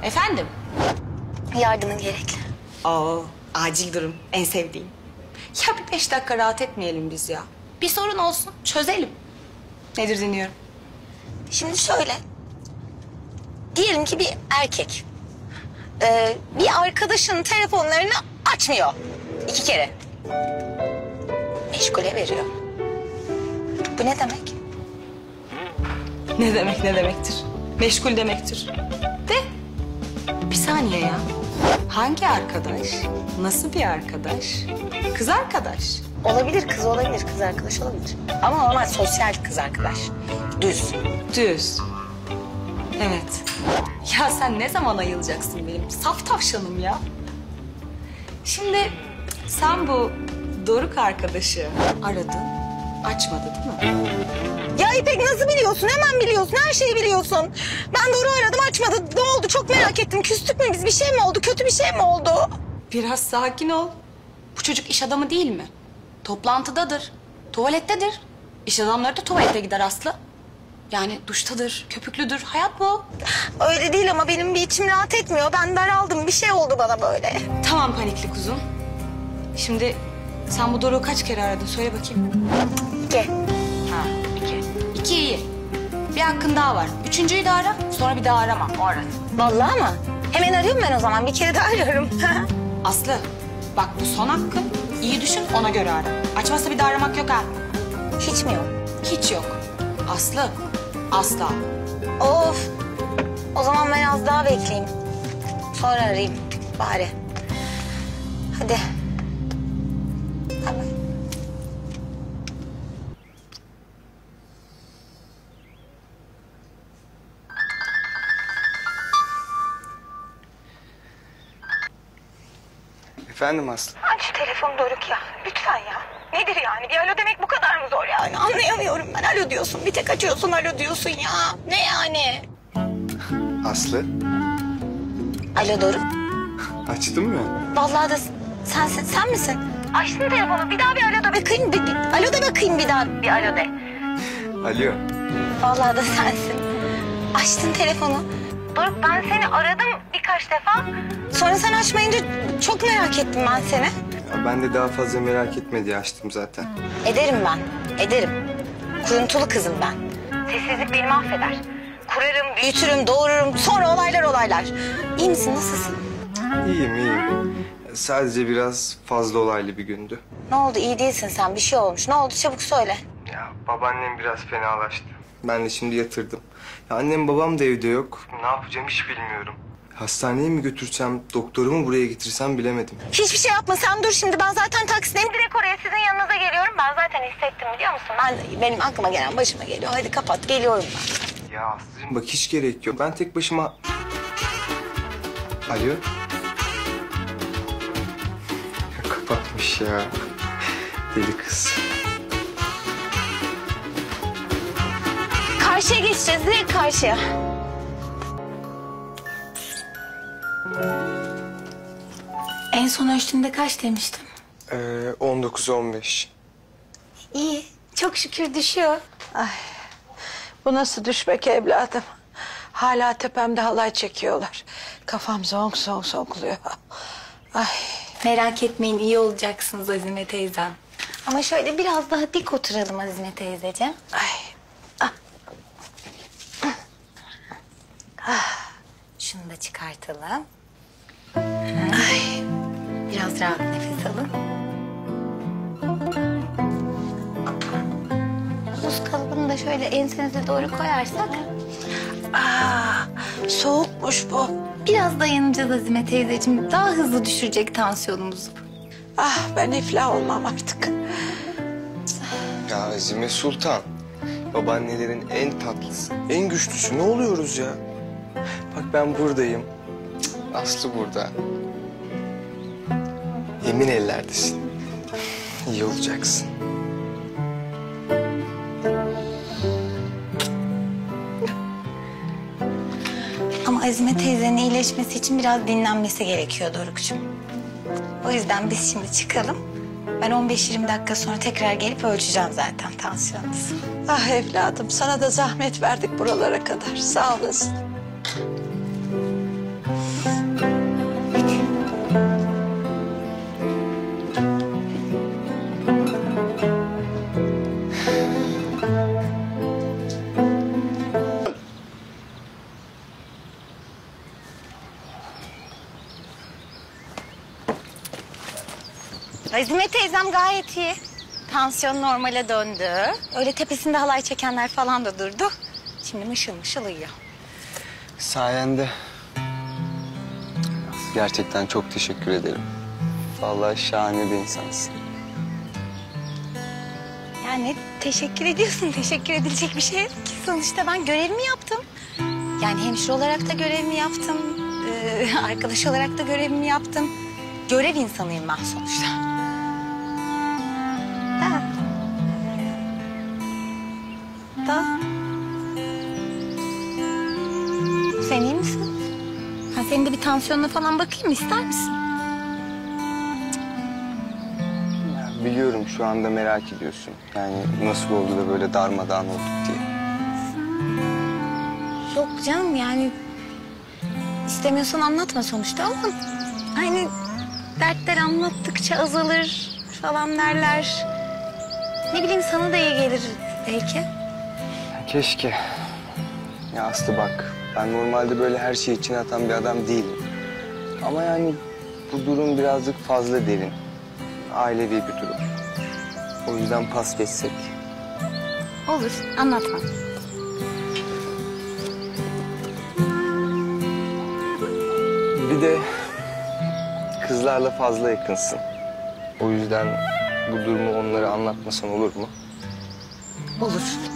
Efendim? Yardımın gerekli. Oo, acil durum. En sevdiğim. Ya bir 5 dakika rahat etmeyelim biz ya. Bir sorun olsun, çözelim. Nedir dinliyorum? Şimdi şöyle. Diyelim ki bir erkek. Bir arkadaşının telefonlarını açmıyor. 2 kere. Meşgule veriyor. Bu ne demek? Ne demek ne demektir? Meşgul demektir. De bir saniye ya. Hangi arkadaş? Nasıl bir arkadaş? Kız arkadaş. Olabilir, kız olabilir, kız arkadaş olabilir. Ama normal sosyal kız arkadaş. Düz. Düz. Evet. Ya sen ne zaman ayılacaksın benim saf tavşanım ya? Şimdi sen bu Doruk arkadaşı aradın, açmadı değil mi? Ya İpek nasıl biliyorsun? Hemen biliyorsun, her şeyi biliyorsun. Ben doğru aradım, açmadı. Ne oldu? Çok merak ettim. Küstük mü biz? Bir şey mi oldu? Kötü bir şey mi oldu? Biraz sakin ol. Bu çocuk iş adamı değil mi? Toplantıdadır, tuvalettedir. İş adamları da tuvalete gider Aslı. Yani duştadır, köpüklüdür. Hayat bu. Öyle değil ama benim bir içim rahat etmiyor. Ben daraldım. Bir şey oldu bana böyle. Tamam panikli kuzum. Şimdi sen bu Doruk'u kaç kere aradın? Söyle bakayım. 2. Ha, 2. 2 iyi. Bir hakkın daha var. 3.'yü de ara, sonra bir daha arama. O aradı. Vallahi mı? Hemen arıyorum ben o zaman. Bir kere daha arıyorum. Aslı, bak bu son hakkın. İyi düşün, ona göre ara. Açmazsa bir daha aramak yok ha. Hiç mi yok? Hiç yok. Aslı, asla. Of. O zaman ben az daha bekleyeyim. Sonra arayayım bari. Hadi. Tamam. Efendim Aslı? Aç şu telefonu Doruk ya. Lütfen ya. Nedir yani? Bir alo demek bu kadar mı zor yani? Anlayamıyorum ben. Alo diyorsun. Bir tek açıyorsun alo diyorsun ya. Ne yani? Aslı? Alo Doruk. Açtın mı? Vallahi da sensin. Sen misin? Açtın telefonu. Bir daha bir alo da bakayım. Alo da bakayım bir daha. Bir alo de. Alo. Vallahi da sensin. Açtın telefonu. Doruk ben seni aradım birkaç defa. Sonra sen açmayınca çok merak ettim ben seni. Ya ben de daha fazla merak etme diye açtım zaten. Ederim ben. Ederim. Kuruntulu kızım ben. Sessizlik beni mahveder. Kurarım, büyütürüm, doğururum. Sonra olaylar. İyi misin? Nasılsın? İyiyim. Sadece biraz fazla olaylı bir gündü. Ne oldu? İyi değilsin sen. Bir şey olmuş. Ne oldu? Çabuk söyle. Ya babaannem biraz fenalaştı. Ben de şimdi yatırdım. Ya annem babam da evde yok. Ne yapacağım hiç bilmiyorum. Hastaneye mi götürsem, doktorumu buraya getirsem bilemedim. Hiçbir şey yapma. Sen dur şimdi. Ben zaten taksideyim. Direkt oraya sizin yanınıza geliyorum. Ben zaten hissettim biliyor musun? Benim aklıma gelen başıma geliyor. Hadi kapat. Geliyorum ben. Ya Aslı'cığım bak hiç gerek yok. Ben tek başıma... Alo? Ya, kapatmış ya. Deli kız. Karşıya geçeceğiz. Direkt karşıya. En son ölçtüğünde kaç demiştim? 19-15. İyi. Çok şükür düşüyor. Bu nasıl düşmek evladım? Hala tepemde halay çekiyorlar. Kafam zonk zonkluyor. Ay. Merak etmeyin iyi olacaksınız Azime teyzem. Ama şöyle biraz daha dik oturalım Azime teyzeciğim. Ay. Şunu da çıkartalım. Ay. Biraz rahat nefes alın. Buz kalıbını da şöyle ensenize doğru koyarsak. Soğukmuş bu. Biraz dayanacağız Azime teyzeciğim. Daha hızlı düşürecek tansiyonumuzu. Ben iflah olmam artık. Ya Azime Sultan. Babaannelerin en tatlısı, en güçlüsü. Ne oluyoruz ya? Bak ben buradayım. Aslı burada. Emin ellerdesin. İyi olacaksın. Ama Azime teyzenin iyileşmesi için biraz dinlenmesi gerekiyor Doruk'cum. O yüzden biz şimdi çıkalım. Ben 15-20 dakika sonra tekrar gelip ölçeceğim zaten tansiyonunuzu. Ah evladım sana da zahmet verdik buralara kadar. Sağ olasın. Azime teyzem gayet iyi. Tansiyon normale döndü. Öyle tepesinde halay çekenler falan da durdu. Şimdi mışıl mışıl uyuyor. Sayende. Gerçekten çok teşekkür ederim. Vallahi şahane bir insansın. Yani teşekkür ediyorsun. Teşekkür edilecek bir şey yok ki. Sonuçta ben görevimi yaptım. Yani hemşire olarak da görevimi yaptım. Arkadaş olarak da görevimi yaptım. Görev insanıyım ben sonuçta. Da. Sen iyi misin? Ha, senin de bir tansiyonuna falan bakayım mı? İster misin? Biliyorum şu anda merak ediyorsun. Yani nasıl oldu da böyle darmadağın olduk diye. Yok canım yani istemiyorsan anlatma sonuçta ama hani dertler anlattıkça azalır falan derler. Ne bileyim sana da iyi gelir belki. Keşke. Ya Aslı bak, ben normalde böyle her şeyi içine atan bir adam değilim. Ama yani bu durum birazcık fazla derin. Ailevi bir durum. O yüzden pas geçsek. Olur anlatma. Bir de kızlarla fazla yakınsın. O yüzden bu durumu onlara anlatmasan olur mu? Olur.